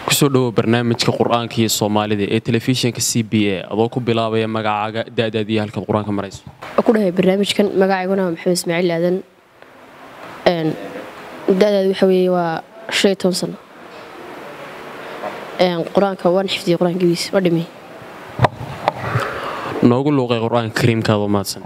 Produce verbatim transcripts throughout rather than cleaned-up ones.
kusoo dhawo barnaamijka quraanka iyo Soomaalida ee telefishinka C B A adoo ku bilaabaya magacaaga daadadii halka quraanka marayso ku dhahay barnaamijkan magacayguna Maxamed Ismaaciil Aadan een daadadu waxa weeye waa shan iyo toban sano een quraanka waan xifdiyay quraankiisa waa dhimay noogu luuqay quraanka kariimkaada maadsan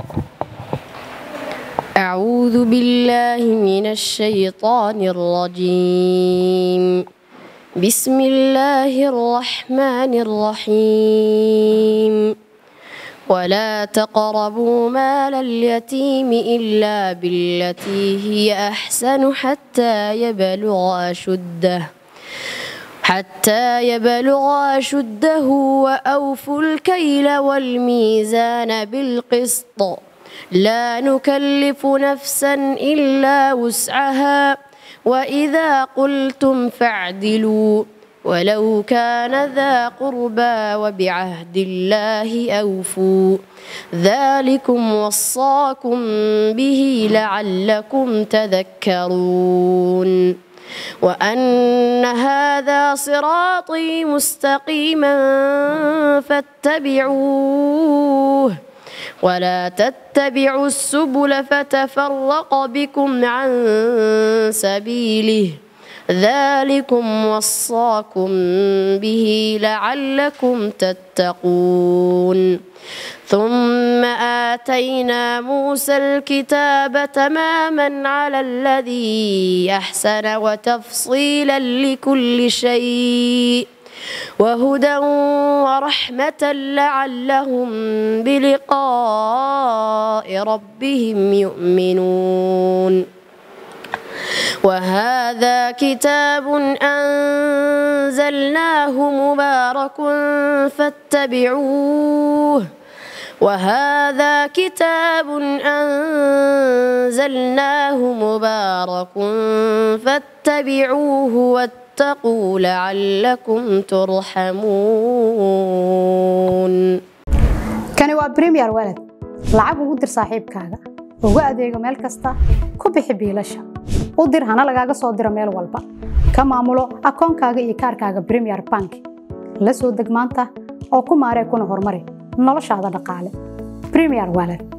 أعوذ بالله من الشيطان الرجيم بسم الله الرحمن الرحيم ولا تقربوا مال اليتيم إلا بالتي هي أحسن حتى يبلغ أشده حتى يبلغ أشده وأوفوا الكيل والميزان بالقسط لا نكلف نفسا إلا وسعها وإذا قلتم فاعدلوا ولو كان ذا قربى وبعهد الله أوفوا ذلكم وصاكم به لعلكم تذكرون وأن هذا صراطي مستقيما فاتبعوه ولا تتبعوا السبل فتفرق بكم عن سبيله ذلكم وصاكم به لعلكم تتقون ثم آتينا موسى الكتاب تماما على الذي أحسن وتفصيلا لكل شيء وهدى ورحمة لعلهم بلقاء ربهم يؤمنون وهذا كتاب أنزلناه مبارك فاتبعوه وهذا كتاب أنزلناه مبارك فاتبعوه واتقوا لعلكم ترحمون كان waa Premier Wallet lacag ugu dir saaxiibkaaga ugu adeego meel kasta ku bixi biilasha u dir hana lagaaga soo diro meel walba ka maamulo akoonkaaga iyo kaarkaaga Premier Bank la soo deg maanta oo ku maaree kuna horumari noloshaada dhaqaale Premier Wallet